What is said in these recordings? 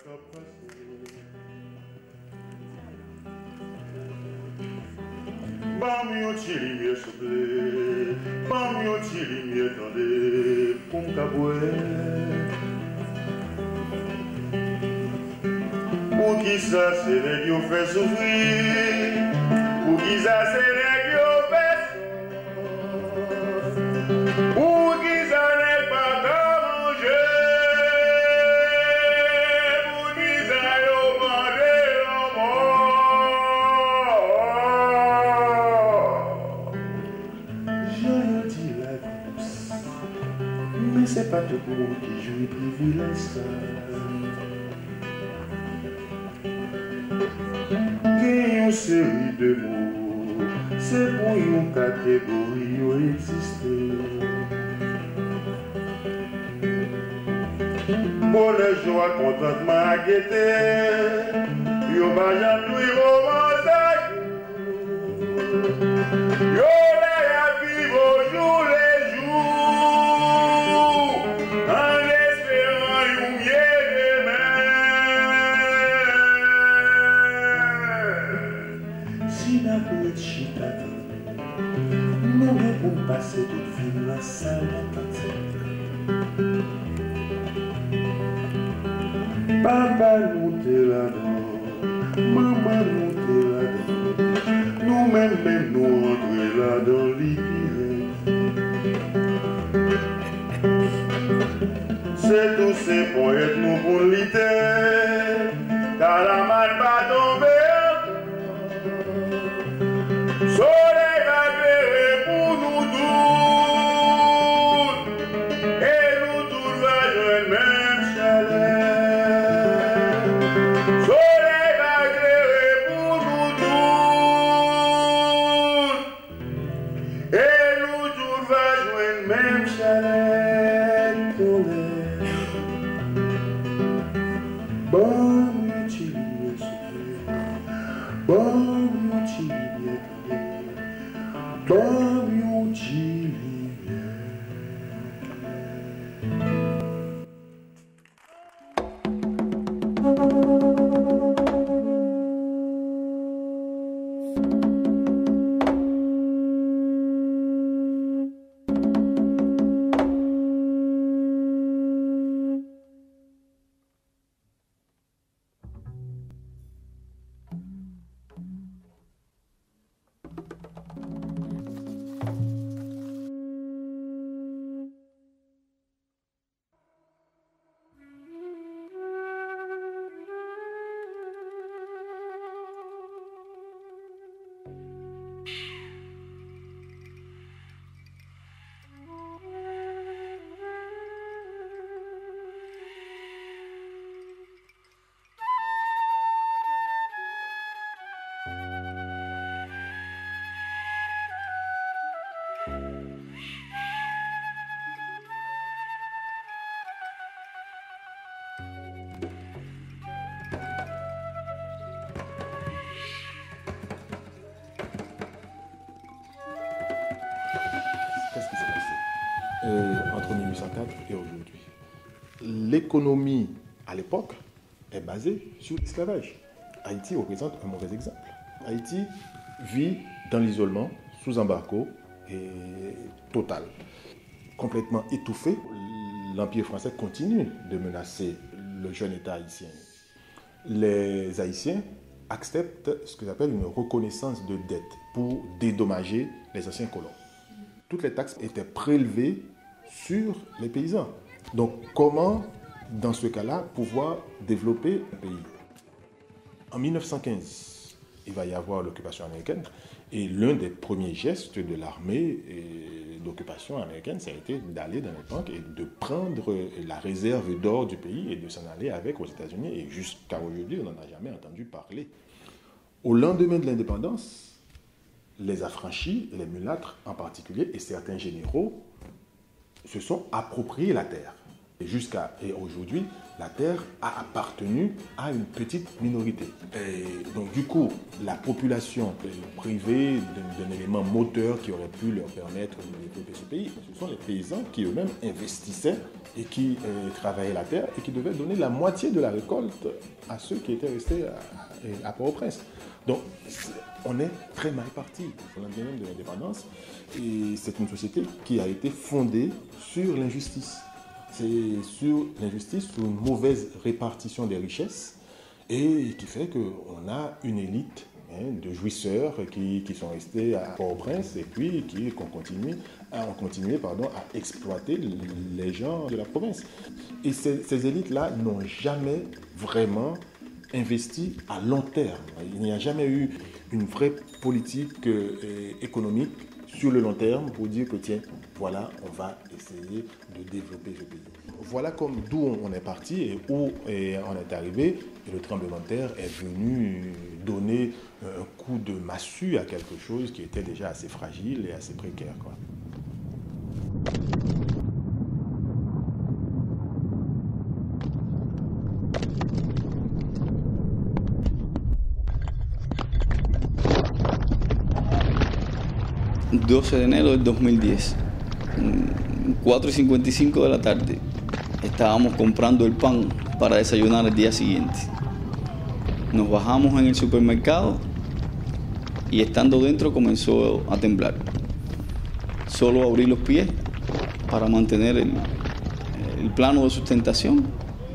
Pour qui ça c'est les qui fait souffrir, pour qui ça c'est les qui fait souffrir, pour qui ça n'est pas qu'à manger, pour qui ça y'a demandé la mort. J'ai dit la grosse, mais c'est pas tout le monde qui joue privilège ça. Une série de mots, c'est pour une catégorie exister. Bonheur, joie, contentement, gaieté, yo bajan lui romantique, yo la vivre au jour les jours, en espérant une mieux demain. Si la poète chita, nous devons passer toute vie dans la salle d'attente. Papa nous t'es là-dedans, maman nous t'es là-dedans, nous-mêmes nous entrer là-dedans l'hypiré. C'est tous ces poètes nous pour l'idée, car la main va tomber. Soleil va éclairer pour nous tous, et nous tous va joindre même chaleur. Soleil va éclairer pour nous tous, et nous tous va joindre même chaleur. Bon, tu lui souffrir, bon, tu lui bon, tu Qu'est-ce qui s'est passé entre 1804 et aujourd'hui? L'économie, à l'époque, est basée sur l'esclavage. Haïti représente un mauvais exemple. Haïti vit dans l'isolement, sous embargo et total. Complètement étouffé, l'Empire français continue de menacer le jeune État haïtien. Les Haïtiens acceptent ce que j'appelle une reconnaissance de dette pour dédommager les anciens colons. Toutes les taxes étaient prélevées sur les paysans. Donc comment, dans ce cas-là, pouvoir développer un pays? En 1915, il va y avoir l'occupation américaine et l'un des premiers gestes de l'armée d'occupation américaine, ça a été d'aller dans les banques et de prendre la réserve d'or du pays et de s'en aller avec aux États-Unis. Et jusqu'à aujourd'hui, on n'en a jamais entendu parler. Au lendemain de l'indépendance, les affranchis, les mulâtres en particulier, et certains généraux se sont appropriés la terre. Jusqu'à aujourd'hui, la terre a appartenu à une petite minorité. Et donc du coup, la population est privée d'un élément moteur qui aurait pu leur permettre de développer ce pays. Ce sont les paysans qui eux-mêmes investissaient et qui travaillaient la terre et qui devaient donner la moitié de la récolte à ceux qui étaient restés à Port-au-Prince. Donc on est très mal parti au lendemain de l'indépendance et c'est une société qui a été fondée sur l'injustice. C'est sur l'injustice, sur une mauvaise répartition des richesses et qui fait qu'on a une élite de jouisseurs qui sont restés à Port-au-Prince et puis qui ont continué à exploiter les gens de la province. Et ces élites-là n'ont jamais vraiment investi à long terme. Il n'y a jamais eu une vraie politique économique sur le long terme pour dire que tiens, voilà, on va essayer de développer ce pays. Voilà comme d'où on est parti et où on est arrivé. Et le tremblement de terre est venu donner un coup de massue à quelque chose qui était déjà assez fragile et assez précaire, quoi. El 12 de enero del 2010, 4:55 de la tarde, estábamos comprando el pan para desayunar el día siguiente. Nos bajamos en el supermercado y estando dentro comenzó a temblar. Solo abrí los pies para mantener el plano de sustentación,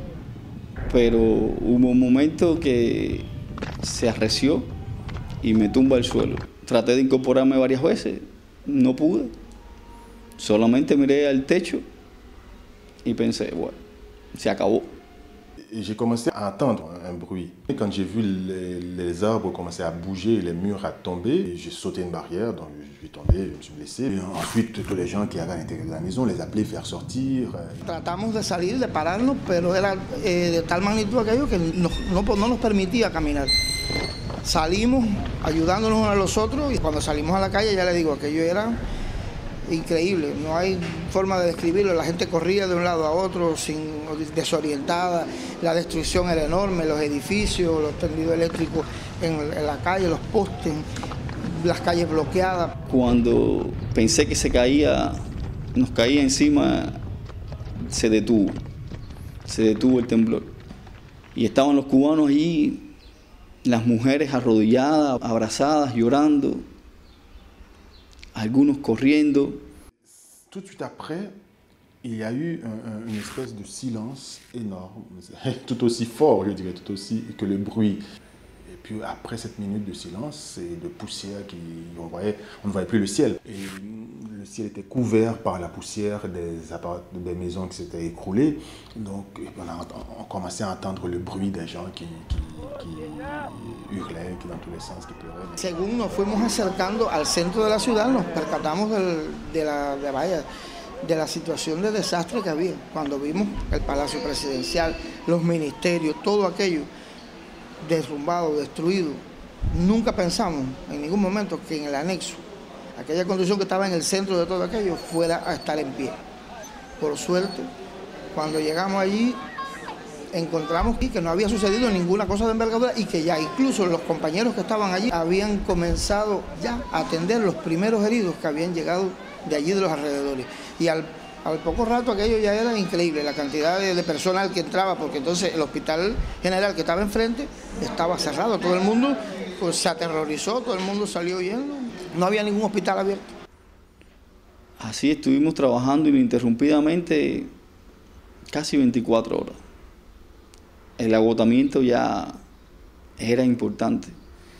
pero hubo un momento que se arreció y me tumba al suelo. Traté de incorporarme varias veces, no pude. Solamente miré al techo y pensé, bueno, se acabó. J'ai commencé à entendre un bruit. Et quand j'ai vu les arbres commencer à bouger, les murs à tomber, j'ai sauté une barrière, donc je suis tombé, je me suis blessé. Et ensuite, tous les gens qui avaient à l'intérieur de la maison, les appelés, faire sortir. Tratamos de salir, de pararnos, pero era de tal magnitud aquello que no nos permitía caminar. Salimos ayudándonos unos a los otros y cuando salimos a la calle, ya le digo, aquello era increíble, no hay forma de describirlo. La gente corría de un lado a otro desorientada, la destrucción era enorme, los edificios, los tendidos eléctricos en la calle, los postes, las calles bloqueadas. Cuando pensé que nos caía encima, se detuvo el temblor. Y estaban los cubanos allí, las mujeres arrodilladas, abrazadas, llorando, algunos corriendo. Tout de suite après, il y a eu une espèce de silence énorme, tout aussi fort, je dirais, tout aussi que le bruit. Et puis après cette minute de silence et de poussière, on ne voyait plus le ciel. Et le ciel était couvert par la poussière des maisons qui s'étaient écroulées. Donc on commençait à entendre le bruit des gens qui hurlaient, qui dans tous les sens, qui pleuraient. Según nos fuimos acercando al centro de la ciudad, nos percatamos de la situación de desastre que había. Cuando vimos el Palacio Presidencial, los ministerios, todo aquello derrumbado, destruido, nunca pensamos en ningún momento que en el anexo, aquella construcción que estaba en el centro de todo aquello, fuera a estar en pie. Por suerte, cuando llegamos allí, encontramos que no había sucedido ninguna cosa de envergadura y que ya incluso los compañeros que estaban allí habían comenzado ya a atender los primeros heridos que habían llegado de allí de los alrededores. Y al poco rato aquello ya era increíble, la cantidad de personal que entraba, porque entonces el hospital general que estaba enfrente estaba cerrado, todo el mundo pues, se aterrorizó, todo el mundo salió huyendo, no había ningún hospital abierto. Así estuvimos trabajando ininterrumpidamente casi 24 horas. El agotamiento ya era importante.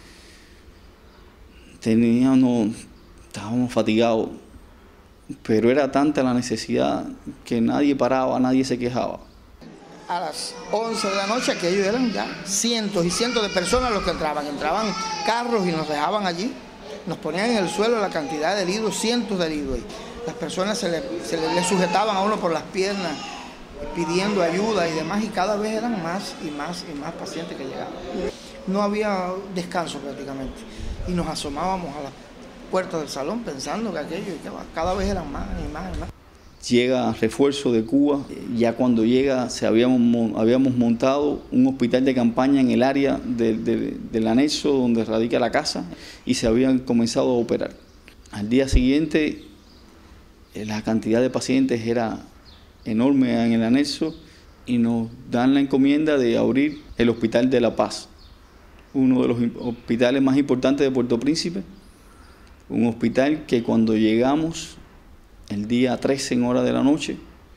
Estábamos fatigados, pero era tanta la necesidad que nadie paraba, nadie se quejaba. A las 11 de la noche aquellos eran ya cientos y cientos de personas los que entraban carros y nos dejaban allí, nos ponían en el suelo la cantidad de heridos, cientos de heridos ahí. Las personas se le sujetaban a uno por las piernas, pidiendo ayuda y demás, y cada vez eran más y más y más pacientes que llegaban. No había descanso prácticamente, y nos asomábamos a las puertas del salón pensando que aquello, y que cada vez eran más y más y más. llega refuerzo de Cuba. Ya cuando llega habíamos montado un hospital de campaña en el área del anexo donde radica la casa y se habían comenzado a operar. Al día siguiente la cantidad de pacientes era enorme en el anexo y nos dan la encomienda de abrir el Hospital de La Paz, uno de los hospitales más importantes de Puerto Príncipe, un hospital que cuando llegamos el día 13 en hora de la noche,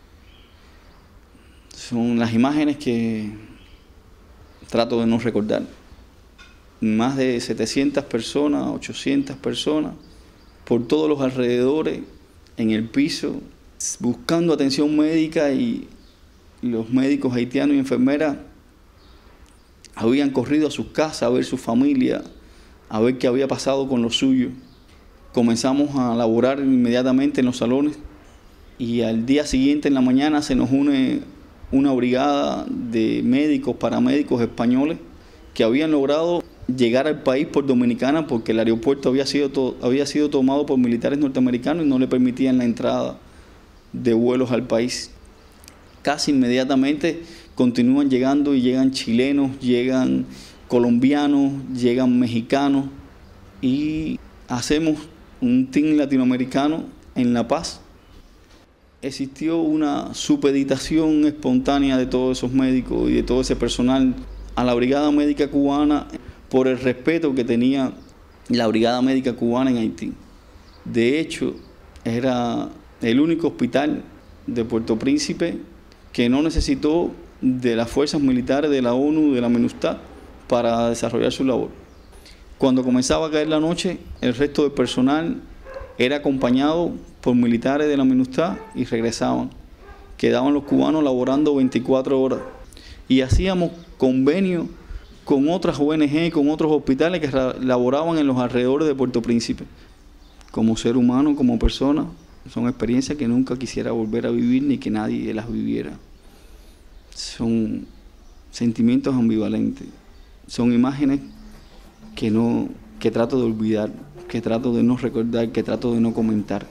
son las imágenes que trato de no recordar. Más de 700 personas, 800 personas, por todos los alrededores, en el piso, buscando atención médica, y los médicos haitianos y enfermeras habían corrido a sus casas a ver su familia, a ver qué había pasado con los suyos. Comenzamos a laborar inmediatamente en los salones y al día siguiente en la mañana se nos une una brigada de médicos, paramédicos españoles que habían logrado llegar al país por Dominicana porque el aeropuerto había sido tomado por militares norteamericanos y no le permitían la entrada de vuelos al país. Casi inmediatamente continúan llegando y llegan chilenos, llegan colombianos, llegan mexicanos y hacemos un team latinoamericano en La Paz. Existió una supeditación espontánea de todos esos médicos y de todo ese personal a la Brigada Médica Cubana por el respeto que tenía la Brigada Médica Cubana en Haití. De hecho, era el único hospital de Puerto Príncipe que no necesitó de las fuerzas militares de la ONU, de la MINUSTAH, para desarrollar su labor. Cuando comenzaba a caer la noche, el resto del personal era acompañado por militares de la MINUSTAH y regresaban. Quedaban los cubanos laborando 24 horas. Y hacíamos convenios con otras ONG, con otros hospitales que laboraban en los alrededores de Puerto Príncipe. Como ser humano, como persona, son experiencias que nunca quisiera volver a vivir ni que nadie las viviera. Son sentimientos ambivalentes, son imágenes que trato de olvidar, que trato de no recordar, que trato de no comentar.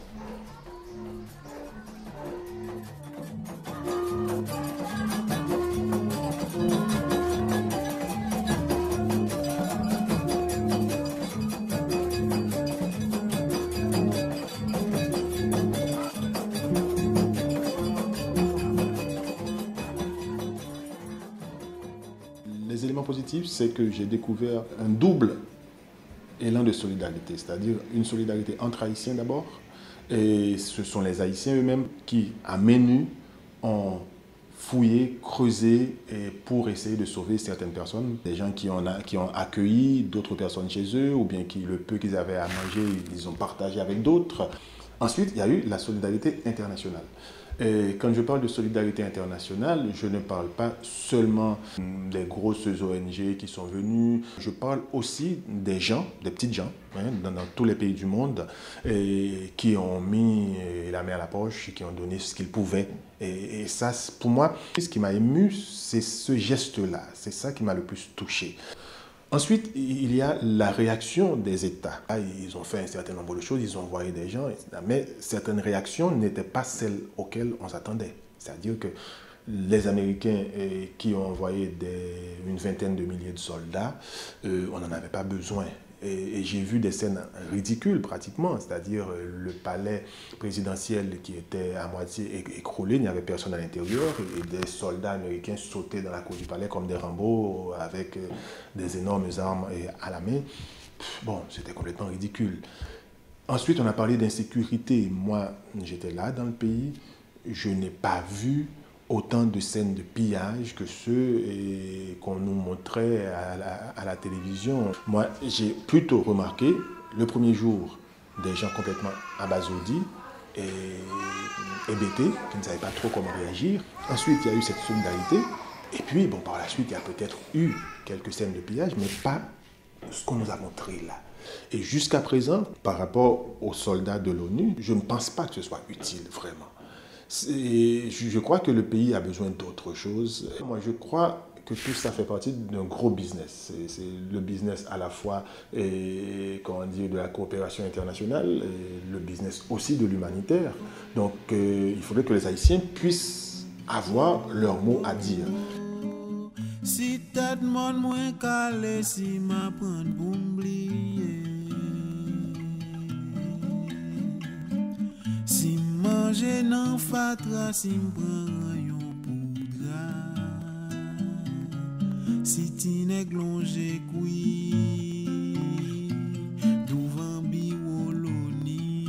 Les éléments positifs, c'est que j'ai découvert un double élan de solidarité, c'est-à-dire une solidarité entre Haïtiens d'abord, et ce sont les Haïtiens eux-mêmes qui, à main nue, ont fouillé, creusé pour essayer de sauver certaines personnes, des gens qui ont accueilli d'autres personnes chez eux, ou bien qui, le peu qu'ils avaient à manger, ils ont partagé avec d'autres. Ensuite, il y a eu la solidarité internationale. Et quand je parle de solidarité internationale, je ne parle pas seulement des grosses ONG qui sont venues, je parle aussi des gens, des petites gens, dans tous les pays du monde, qui ont mis la main à la poche, qui ont donné ce qu'ils pouvaient. Et ça, pour moi, ce qui m'a ému, c'est ce geste-là, c'est ça qui m'a le plus touché. Ensuite, il y a la réaction des États. Ils ont fait un certain nombre de choses, ils ont envoyé des gens, mais certaines réactions n'étaient pas celles auxquelles on s'attendait. C'est-à-dire que les Américains qui ont envoyé une vingtaine de milliers de soldats, on n'en avait pas besoin. Et j'ai vu des scènes ridicules pratiquement, c'est-à-dire le palais présidentiel qui était à moitié écroulé, il n'y avait personne à l'intérieur, et des soldats américains sautaient dans la cour du palais comme des Rambo avec des énormes armes à la main. Bon, c'était complètement ridicule. Ensuite, on a parlé d'insécurité. Moi, j'étais là dans le pays, je n'ai pas vu autant de scènes de pillage que ceux qu'on nous montrait à la télévision. Moi, j'ai plutôt remarqué, le premier jour, des gens complètement abasourdis et hébétés, qui ne savaient pas trop comment réagir. Ensuite, il y a eu cette solidarité. Et puis, bon, par la suite, il y a peut-être eu quelques scènes de pillage, mais pas ce qu'on nous a montré là. Et jusqu'à présent, par rapport aux soldats de l'ONU, je ne pense pas que ce soit utile, vraiment. Je crois que le pays a besoin d'autre chose. Moi, je crois que tout ça fait partie d'un gros business. C'est le business à la fois comment dire, de la coopération internationale, et le business aussi de l'humanitaire. Donc il faudrait que les Haïtiens puissent avoir leur mot à dire. Si t'as de monde moins calé, si ma prendre pour m'oublier. Si manger n'en fatra, si m'prend yon poudra. Si ti nèg longe koui, douvan biwoloni.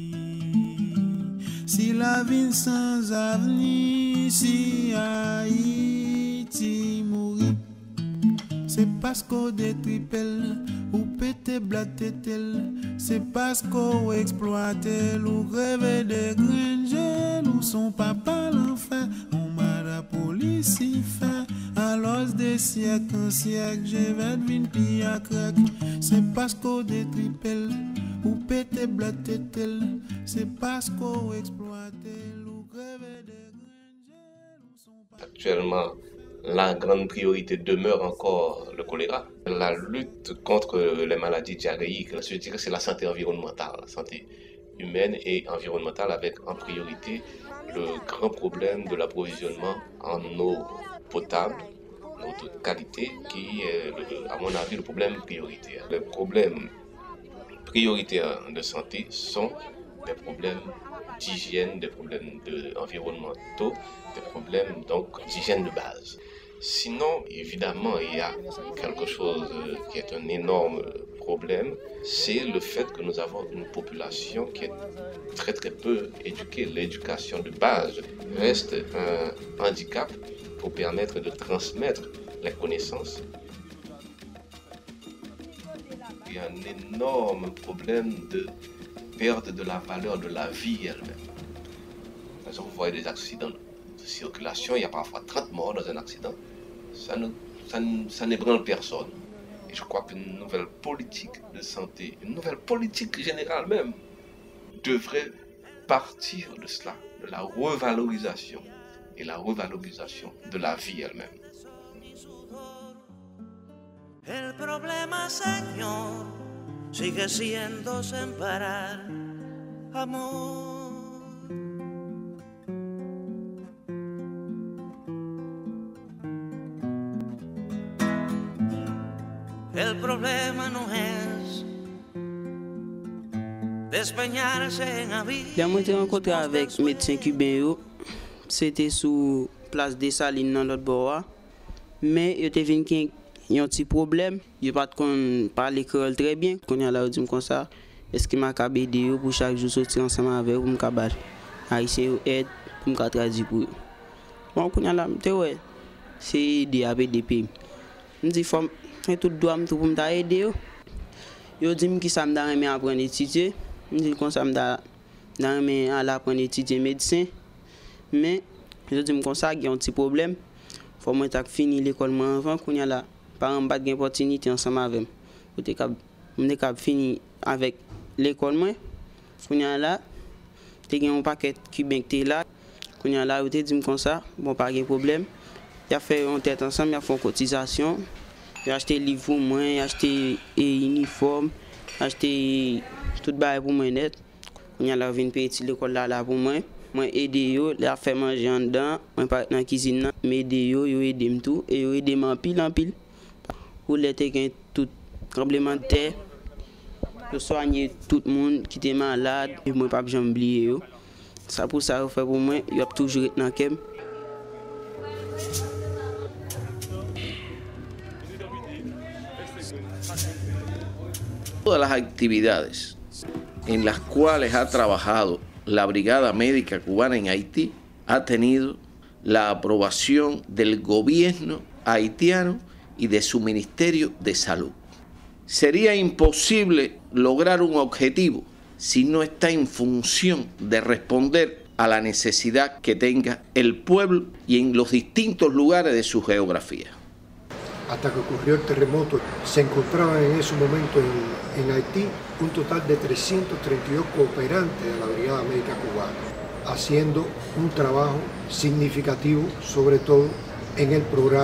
Si la vie sans avenir, si Haïti mourit, c'est parce qu'on détruit pelle, ou pété blatétel, c'est parce qu'on exploite, ou rêve de granger, ou son papa l'enfer, on m'a la police y fait, à l'os des siècles en siècle, j'ai 20 pieds à crack, c'est parce qu'on détruit pelle, ou pété blatétel, c'est parce qu'on exploite, ou rêve de granger, ou son papa. Actuellement, la grande priorité demeure encore le choléra. La lutte contre les maladies diarrhéiques, je dirais que c'est la santé environnementale, la santé humaine et environnementale, avec en priorité le grand problème de l'approvisionnement en eau potable, eau de qualité, qui est, à mon avis, le problème prioritaire. Les problèmes prioritaires de santé sont des problèmes d'hygiène, des problèmes environnementaux, des problèmes donc d'hygiène de base. Sinon, évidemment, il y a quelque chose qui est un énorme problème, c'est le fait que nous avons une population qui est très très peu éduquée. L'éducation de base reste un handicap pour permettre de transmettre les connaissances. Il y a un énorme problème de perte de la valeur de la vie elle-même. Par exemple, vous voyez des accidents de circulation, il y a parfois 30 morts dans un accident. Ça n'ébranle personne. Et je crois qu'une nouvelle politique de santé, une nouvelle politique générale même, devrait partir de cela, de la revalorisation et la revalorisation de la vie elle-même. El problema, Señor, sigue siendo sin parar, amor. El problema no es despeñarse en avis. Moi, j'ai rencontré avec un médecin cubain, c'était sous place des Salines dans l'autre bord. Mais il était venu qu'il y a un petit problème, il pas parler créole très bien. Quand il a là, dit comme ça, est-ce qu'il m'a aider pour chaque jour sortir ensemble avec vous, me battre. Haïtien aide pour me traduire pour. Bon, quand il a là, ouais, c'est aider avec des pays. Me dit faut tout doit me tout pour m'aider. Yo dit que ça me donne apprendre étudier. Me dit comme ça me donne à apprendre étudier médecin. Mais je dis comme ça qu'il y a un petit problème. Faut moi t'a fini l'école moi avant qu'on y a là parents pas gain opportunité ensemble avec moi t'a fini avec l'école moi qu'on y a là t'ai gain un paquet cubain qui là qu'on y a là te dit comme ça bon pas gain problème il a fait en tête ensemble il a fait cotisation il a acheté livre pour moi il a acheté uniforme acheté tout bail pour moi net qu'on y a là vinn payer l'école là pour moi. Moi aider yo, la faire manger en dedans, moi pas dans cuisine, mais aider yo aider m tout et yo aider en pile. Pour les gain tout tremblement de terre. Yo soigner tout le monde qui était malade et moi pas jamais oublier yo. Ça pour ça fait pour moi, yo a toujours été dans kem. Todas las actividades en las cuales ha trabajado la Brigada Médica Cubana en Haití ha tenido la aprobación del gobierno haitiano y de su Ministerio de Salud. Sería imposible lograr un objetivo si no está en función de responder a la necesidad que tenga el pueblo y en los distintos lugares de su geografía. Hasta que ocurrió el terremoto, se encontraban en ese momento en Haití un total de 332 cooperantes de la Brigada Médica Cubana, haciendo un trabajo significativo, sobre todo en el programa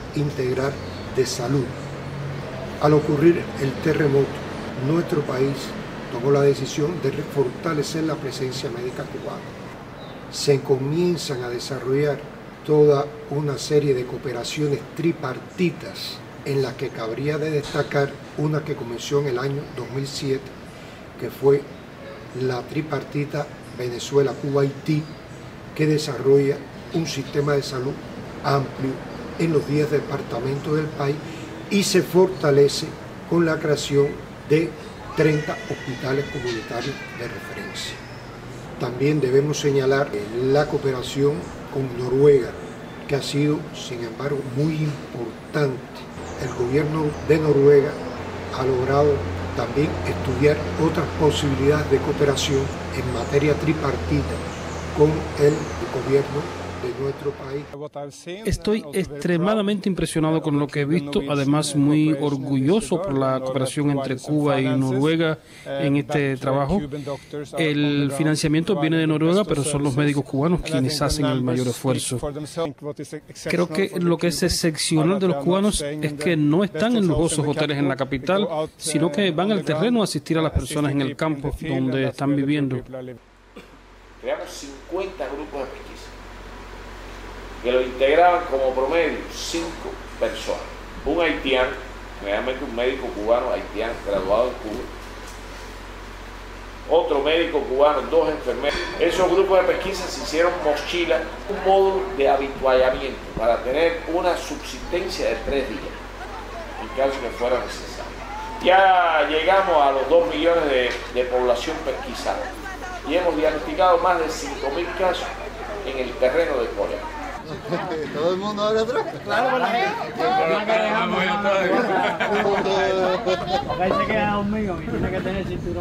integral de salud. Al ocurrir el terremoto, nuestro país tomó la decisión de fortalecer la presencia médica cubana. Se comienzan a desarrollar toda una serie de cooperaciones tripartitas en las que cabría de destacar una que comenzó en el año 2007, que fue la tripartita Venezuela-Cuba-Haití, que desarrolla un sistema de salud amplio en los 10 departamentos del país y se fortalece con la creación de 30 hospitales comunitarios de referencia. También debemos señalar la cooperación con Noruega, que ha sido, sin embargo, muy importante. El gobierno de Noruega ha logrado también estudiar otras posibilidades de cooperación en materia tripartita con el gobierno de nuestro país. Estoy extremadamente impresionado con lo que he visto, además muy orgulloso por la cooperación entre Cuba y Noruega en este trabajo. El financiamiento viene de Noruega, pero son los médicos cubanos quienes hacen el mayor esfuerzo. Creo que lo que es excepcional de los cubanos es que no están en lujosos hoteles en la capital, sino que van al terreno a asistir a las personas en el campo donde están viviendo. Creamos 50 grupos de pesquisa que lo integraban como promedio 5 personas. Un haitiano, realmente un médico cubano haitiano graduado en Cuba, otro médico cubano, 2 enfermeros. Esos grupos de pesquisa se hicieron mochilas, un módulo de habituallamiento para tener una subsistencia de 3 días, en caso que fuera necesario. Ya llegamos a los 2 millones de población pesquisada y hemos diagnosticado más de 5.000 casos en el terreno de cólera. ¿Todo el mundo habla atrás? Claro, por la gente. Ahí se queda conmigo y tiene que tener cinturón.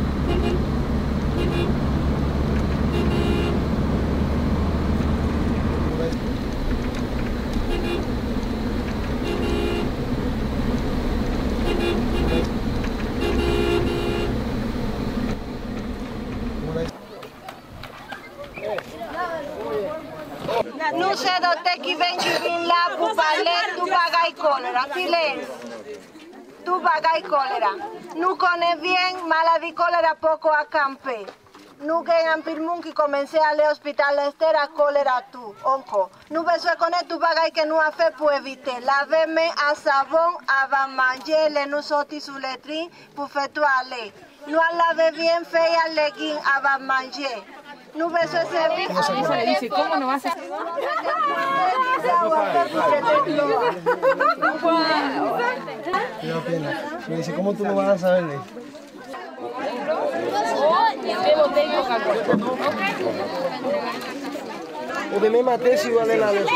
Nous sommes dotés qui viennent là pour parler du bagaille choléra. Silence. Du bagaille choléra. Nous connaissons bien maladie choléra poco a camper. Nous gagnons pour le monde qui commence à aller à l'hôpital Esther à choléra tout, encore. Nous besoin connaître du bagaille que nous avons fait pour éviter. Laver mains à savon avant manger, les nous sortir sur les trins pour faire toilette. Nous laver bien fait à legging avant manger. No beso servir. Eso le dice, ¿cómo no vas a...? ¿Qué opina? Me dice, ¿cómo tú no vas a saber de eso? O de me maté si vale la luz.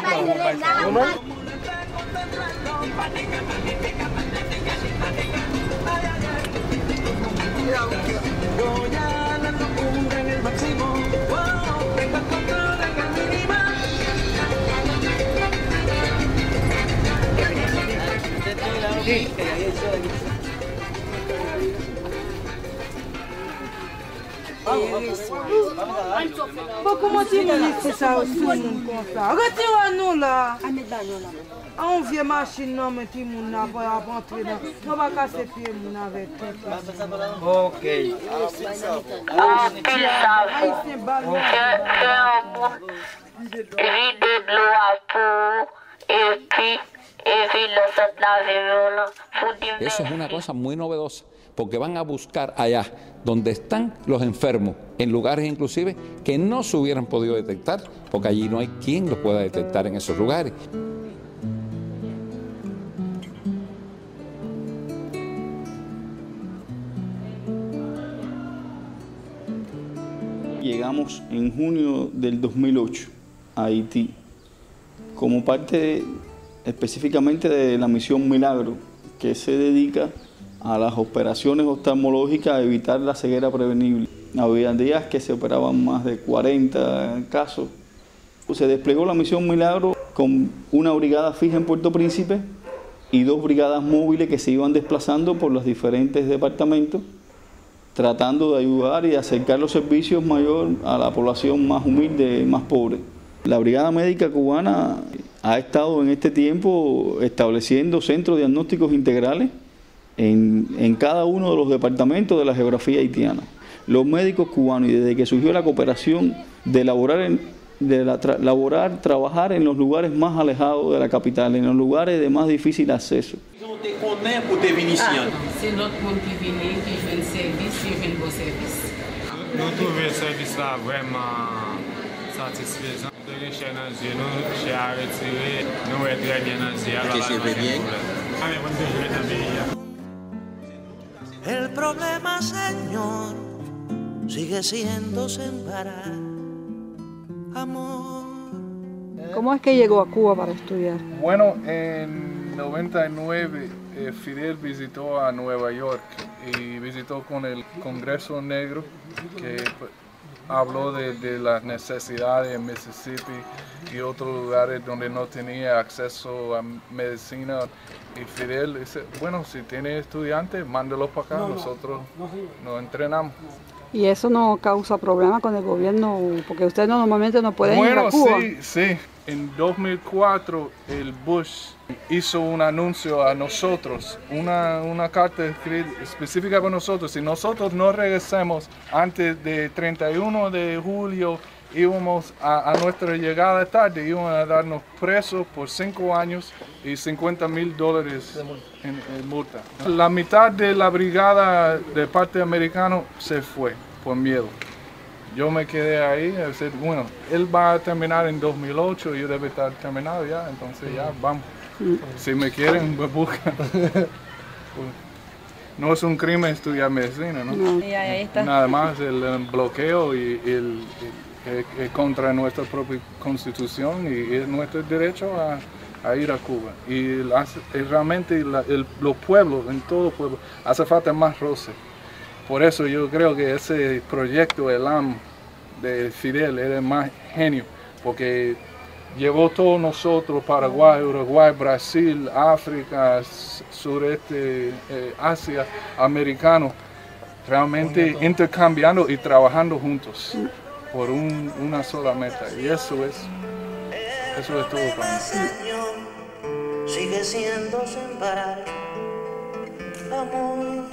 Comment tu me dis ça aussi, mon constat? Retirez-nous là. On vient machine, non, mais tu m'as pas rentrer dans. On va casser pied, mon avec. Ok. Eso es una cosa muy novedosa, porque van a buscar allá donde están los enfermos, en lugares inclusive que no se hubieran podido detectar, porque allí no hay quien los pueda detectar en esos lugares. Llegamos en junio del 2008 a Haití como parte específicamente de la misión Milagro, que se dedica a las operaciones oftalmológicas a evitar la ceguera prevenible. Había días que se operaban más de 40 casos. Se desplegó la misión Milagro con una brigada fija en Puerto Príncipe y 2 brigadas móviles que se iban desplazando por los diferentes departamentos, tratando de ayudar y acercar los servicios mayor a la población más humilde, más pobre. La Brigada Médica Cubana ha estado en este tiempo estableciendo centros diagnósticos integrales en cada uno de los departamentos de la geografía haitiana. Los médicos cubanos, y desde que surgió la cooperación de trabajar en los lugares más alejados de la capital, en los lugares de más difícil acceso. C'est notre monde qui vient, qui fait un service, qui fait un beau service. Nous trouvons le service là vraiment satisfaisant. De chez nous, chez à retirer, nous est très bien dans ¿Que se ve bien? El problema, Señor, sigue siendo sin parar. Amor. ¿Cómo es que llegó a Cuba para estudiar? Bueno, en 99 Fidel visitó a Nueva York y visitó con el Congreso Negro, que habló de las necesidades en Mississippi y otros lugares donde no tenía acceso a medicina. Y Fidel dice, bueno, si tiene estudiantes, mándelos para acá, nosotros nos entrenamos. ¿Y eso no causa problemas con el gobierno? Porque ustedes normalmente no pueden ir a Cuba. Bueno, sí. En 2004 el Bush hizo un anuncio a nosotros, una carta específica para nosotros. Si nosotros no regresemos antes de 31 de julio, íbamos a nuestra llegada tarde, iban a darnos presos por 5 años y $50,000 en multa. La mitad de la brigada de parte americano se fue por miedo. Yo me quedé ahí, decir, bueno, él va a terminar en 2008, yo debe estar terminado ya, entonces ya, vamos. Si me quieren, me buscan. No es un crimen estudiar medicina, ¿no? Ahí está. Nada más el bloqueo y contra nuestra propia constitución y nuestro derecho a ir a Cuba. Y realmente los pueblos, en todo pueblo, hace falta más roce. Por eso yo creo que ese proyecto, el AM de Fidel, era más genio, porque llevó todos nosotros, Paraguay, Uruguay, Brasil, África, sureste, Asia, americanos, realmente intercambiando y trabajando juntos por una sola meta. Y eso es todo para mí. Sigue siendo sin parar, amor.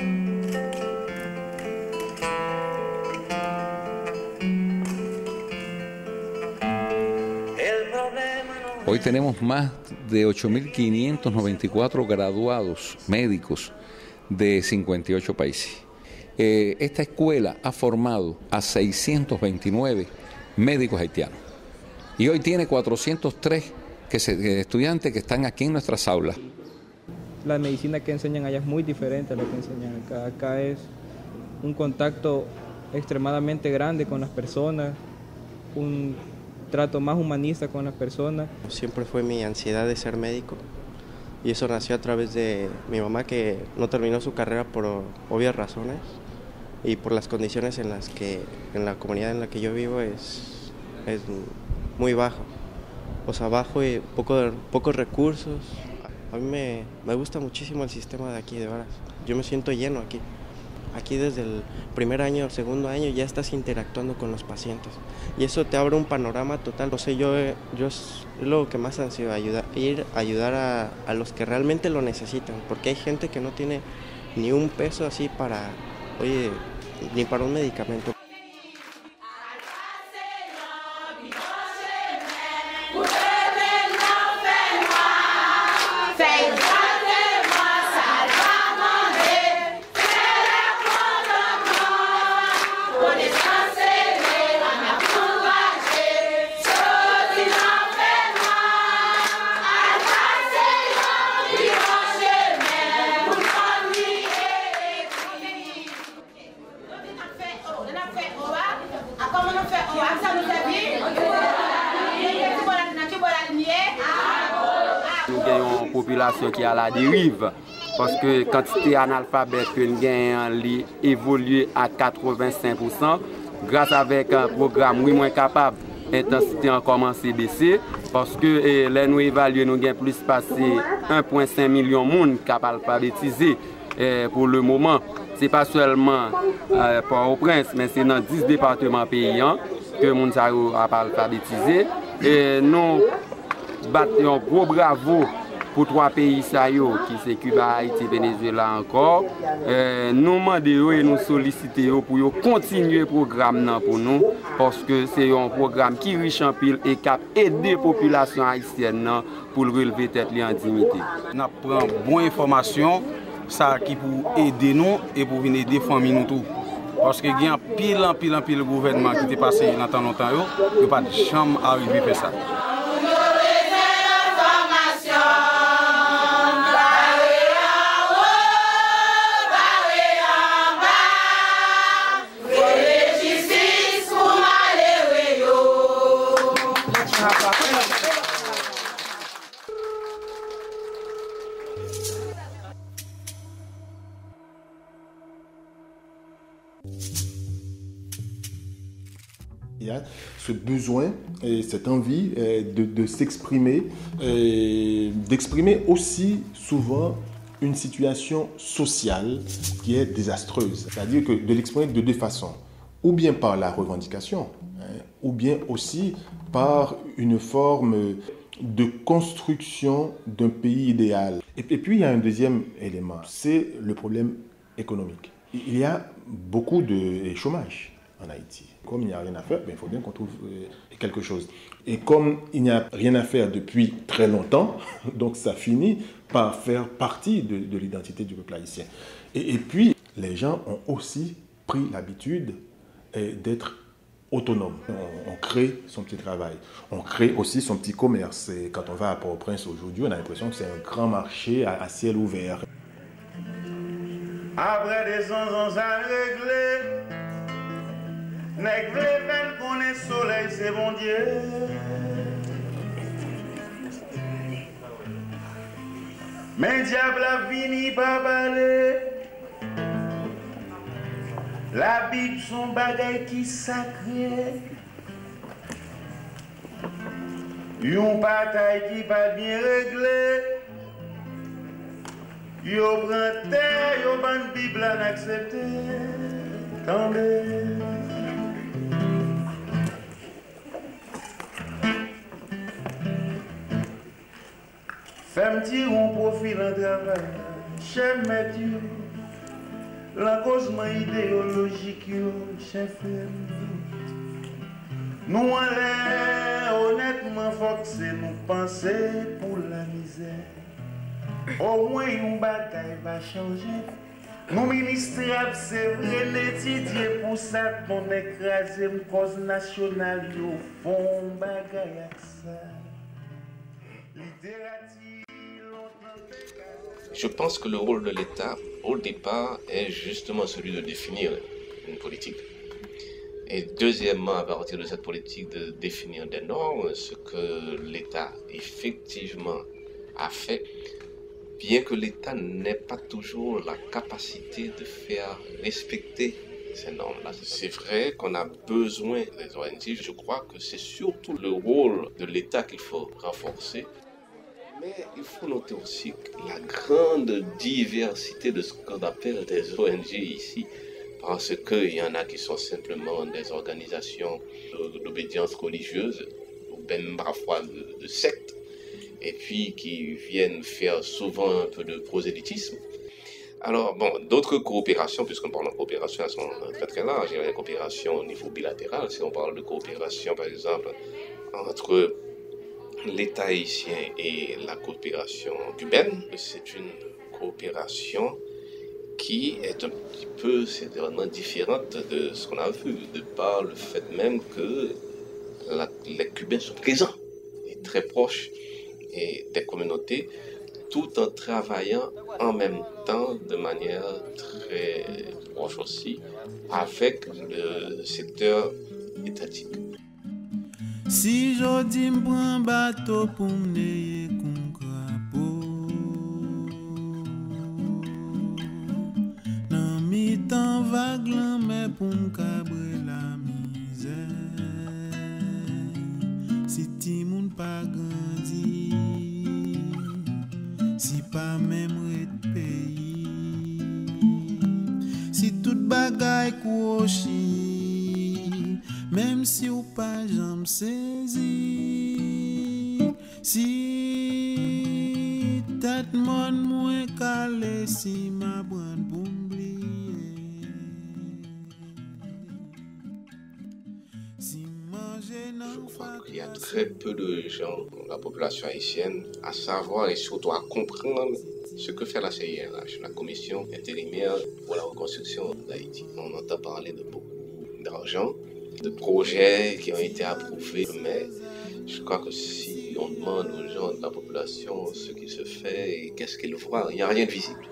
Hoy tenemos más de 8.594 graduados médicos de 58 países. Esta escuela ha formado a 629 médicos haitianos y hoy tiene 403 estudiantes que están aquí en nuestras aulas. La medicina que enseñan allá es muy diferente a lo que enseñan acá. Acá es un contacto extremadamente grande con las personas, un trato más humanista con las personas. Siempre fue mi ansiedad de ser médico y eso nació a través de mi mamá, que no terminó su carrera por obvias razones y por las condiciones en las que en la comunidad en la que yo vivo es muy bajo, o sea, bajo y pocos recursos. A mí me gusta muchísimo el sistema de aquí, de veras. Yo me siento lleno aquí. Aquí desde el primer año, el segundo año ya estás interactuando con los pacientes y eso te abre un panorama total. O sea, yo es lo que más ansío, ayudar a los que realmente lo necesitan, porque hay gente que no tiene ni un peso así para, ni para un medicamento. Population qui est à la dérive parce que quantité analphabète que nous gagnons évolue à 85% grâce avec un programme oui moins capable, intensité a commencé à baisser parce que là nous évaluons nous gagnons plus passé 1,5 million de monde capable alphabétiser pour le moment. C'est pas seulement Port-au-Prince, mais c'est dans 10 départements payants que monde a alphabétisé et nous battre un gros bravo pour 3 pays ça yo, qui c'est Cuba, Haïti, Venezuela encore. Nous demandons et nous sollicitons pour continuer le programme pour nous, parce que c'est un programme qui est riche en pile et qui aide la population haïtienne pour relever tête en dignité. Nous prenons bonne information, ça qui pour aider nous et pour venir aider les familles nous tout. Parce qu'il y a pile gouvernement qui est passé dans tant longtemps, il n'y a pas de chambre à arriver à faire ça. Il y a ce besoin et cette envie de s'exprimer, d'exprimer aussi souvent une situation sociale qui est désastreuse. C'est-à-dire que de l'exprimer de 2 façons, ou bien par la revendication, ou bien aussi par une forme de construction d'un pays idéal. Et puis il y a un deuxième élément, c'est le problème économique. Il y a beaucoup de chômage en Haïti. Comme il n'y a rien à faire, il faut bien qu'on trouve quelque chose. Et comme il n'y a rien à faire depuis très longtemps, donc ça finit par faire partie de l'identité du peuple haïtien. Et puis, les gens ont aussi pris l'habitude d'être autonomes. On crée son petit travail. On crée aussi son petit commerce. Et quand on va à Port-au-Prince aujourd'hui, on a l'impression que c'est un grand marché à ciel ouvert. Après des 100 ans à régler, nèg vle faire connaître soleil, c'est bon Dieu. Mais diable a fini par parler. La Bible son bagay qui sacré. Yon bataille qui pas bien réglé. Yo prend terre, yo ban Bible à accepter. Tendez. Femme tire un profil en travail, chef Mathieu, l'encosement idéologique, chef. Nous en l'air, honnêtement, faut que c'est nous penser pour la misère. Au moins, une bataille va changer. Nos ministres, c'est vrai, l'étudier pour ça, qu'on écrase une cause nationale, au fond, bagaille avec ça. Je pense que le rôle de l'État, au départ, est justement celui de définir une politique. Et deuxièmement, à partir de cette politique, de définir des normes, ce que l'État effectivement a fait, bien que l'État n'ait pas toujours la capacité de faire respecter ces normes-là. C'est vrai qu'on a besoin des ONG, je crois que c'est surtout le rôle de l'État qu'il faut renforcer. Mais il faut noter aussi la grande diversité de ce qu'on appelle des ONG ici, parce qu'il y en a qui sont simplement des organisations d'obédience religieuse, ou même parfois de sectes, et puis qui viennent faire souvent un peu de prosélytisme. Alors, bon, d'autres coopérations, puisqu'on parle de coopération, elles sont très très larges. Il y a la coopération au niveau bilatéral, si on parle de coopération, par exemple, entre l'État haïtien et la coopération cubaine, c'est une coopération qui est un petit peu certainement différente de ce qu'on a vu, de par le fait même que les Cubains sont présents et très proches et des communautés, tout en travaillant en même temps de manière très proche aussi avec le secteur étatique. Si jodi m'prend bateau pour m'neye kon crapaud, nan mi tan vague lan mais pour m'cabre la misère. Si ti moun pa grandi, si pas même ret pays, si tout bagay kouchi, même si ou pas j'en saisi, Si tête mon moins calé, si ma bonne pour m'oublier. Si manger non fa. Il y a très peu de gens, la population haïtienne, à savoir et surtout à comprendre ce que fait la CIRH, la Commission intérimaire pour la reconstruction d'Haïti. On entend parler de beaucoup d'argent, de projets qui ont été approuvés, mais je crois que si on demande aux gens de la population ce qui se fait et qu'est-ce qu'ils voient, il n'y a rien de visible.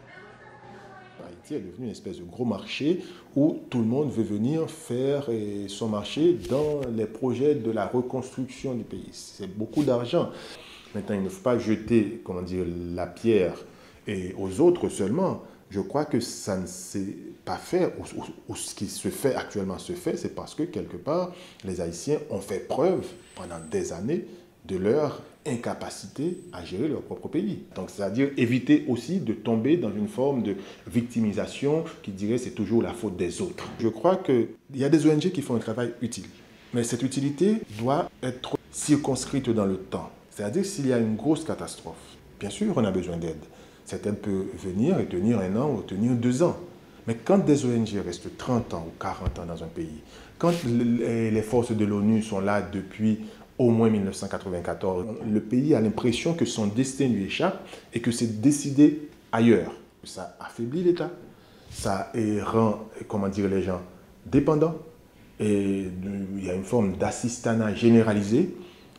Haïti est devenu une espèce de gros marché où tout le monde veut venir faire son marché dans les projets de la reconstruction du pays. C'est beaucoup d'argent. Maintenant, il ne faut pas jeter, comment dire, la pierre aux autres seulement. Je crois que ça ne s'est pas fait, ou ce qui se fait actuellement se fait, c'est parce que quelque part, les Haïtiens ont fait preuve pendant des années de leur incapacité à gérer leur propre pays. Donc, c'est-à-dire éviter aussi de tomber dans une forme de victimisation qui dirait c'est toujours la faute des autres. Je crois qu'il y a des ONG qui font un travail utile, mais cette utilité doit être circonscrite dans le temps. C'est-à-dire s'il y a une grosse catastrophe, bien sûr on a besoin d'aide. Cette aide peut venir et tenir 1 an ou tenir 2 ans. Mais quand des ONG restent 30 ans ou 40 ans dans un pays, quand les forces de l'ONU sont là depuis au moins 1994, le pays a l'impression que son destin lui échappe et que c'est décidé ailleurs. Ça affaiblit l'État, ça rend, comment dire, les gens dépendants. Et il y a une forme d'assistanat généralisé.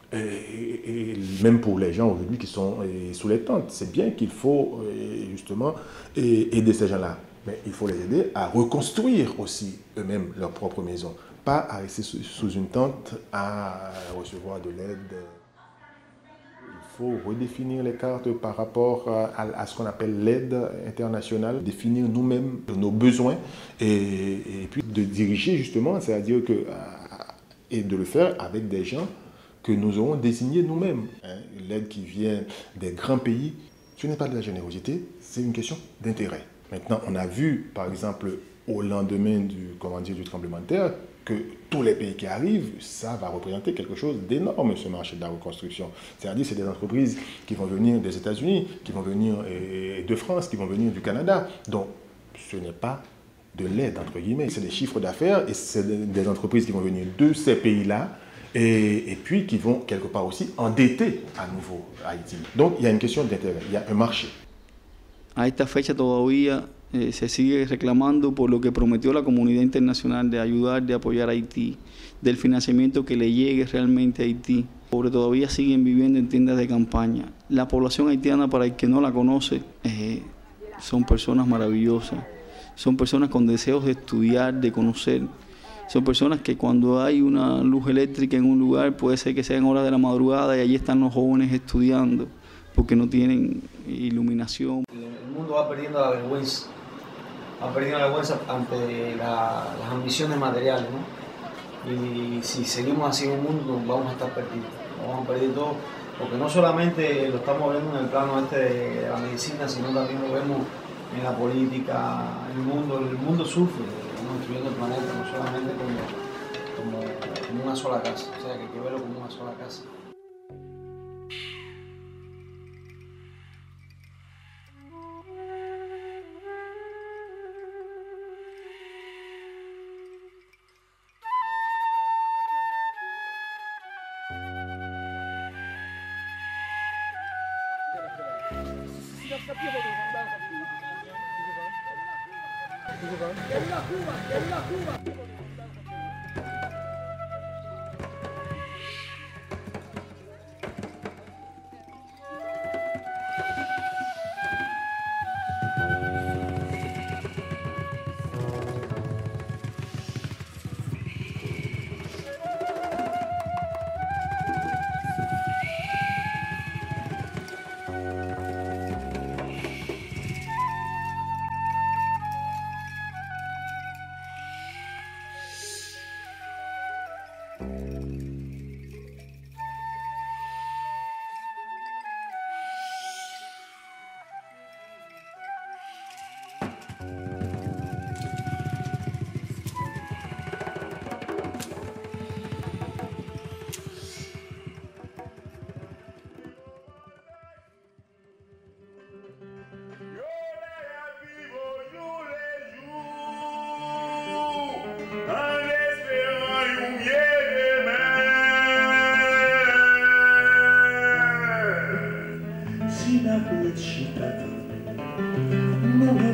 Et même pour les gens aujourd'hui qui sont sous les tentes, c'est bien qu'il faut justement aider ces gens-là. Mais il faut les aider à reconstruire aussi eux-mêmes leur propre maison. Pas à rester sous une tente à recevoir de l'aide. Il faut redéfinir les cartes par rapport à ce qu'on appelle l'aide internationale, définir nous-mêmes nos besoins et puis de diriger justement, c'est-à-dire que, et de le faire avec des gens que nous aurons désignés nous-mêmes. L'aide qui vient des grands pays, ce n'est pas de la générosité, c'est une question d'intérêt. Maintenant, on a vu, par exemple, au lendemain du tremblement de terre, que tous les pays qui arrivent, ça va représenter quelque chose d'énorme, ce marché de la reconstruction. C'est-à-dire c'est des entreprises qui vont venir des États-Unis, qui vont venir de France, qui vont venir du Canada. Donc, ce n'est pas de l'aide, entre guillemets. C'est des chiffres d'affaires et c'est des entreprises qui vont venir de ces pays-là et puis qui vont quelque part aussi endetter à nouveau Haïti. Donc, il y a une question d'intérêt, il y a un marché. A esta fecha todavía se sigue reclamando por lo que prometió la comunidad internacional de ayudar, de apoyar a Haití, del financiamiento que le llegue realmente a Haití. Pobres todavía siguen viviendo en tiendas de campaña. La población haitiana, para el que no la conoce, son personas maravillosas, son personas con deseos de estudiar, de conocer. Son personas que cuando hay una luz eléctrica en un lugar, puede ser que sean horas de la madrugada y allí están los jóvenes estudiando porque no tienen iluminación. El mundo va perdiendo la vergüenza ante las ambiciones materiales, ¿no? Y si seguimos así en el mundo vamos a estar perdidos, vamos a perder todo, porque no solamente lo estamos viendo en el plano de la medicina, sino también lo vemos en la política, en el mundo sufre, estamos destruyendo el planeta, no solamente como una sola casa, o sea que hay que verlo como una sola casa.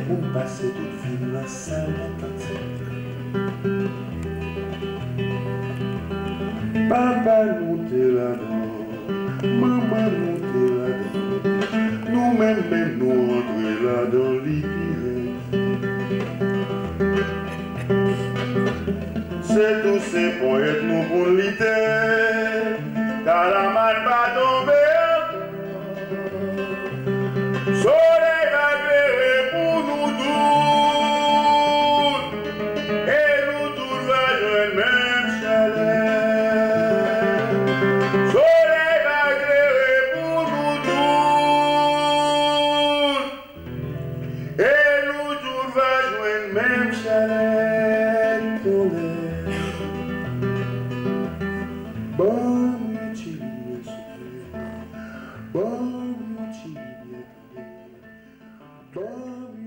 pour passer toute vie dans la salle Papa nous t'es là-dedans, maman nous t'es là-dedans, nous-mêmes nous entrer là-dedans l'hiver. C'est tous ces poètes nous pour l'hiver, car la malle va tomber. Soleil va éclairer pour nous tous, et nous tous va jouer même chaleur. Soleil va éclairer pour nous tous, et nous tous va jouer même chaleur. Bon, bon,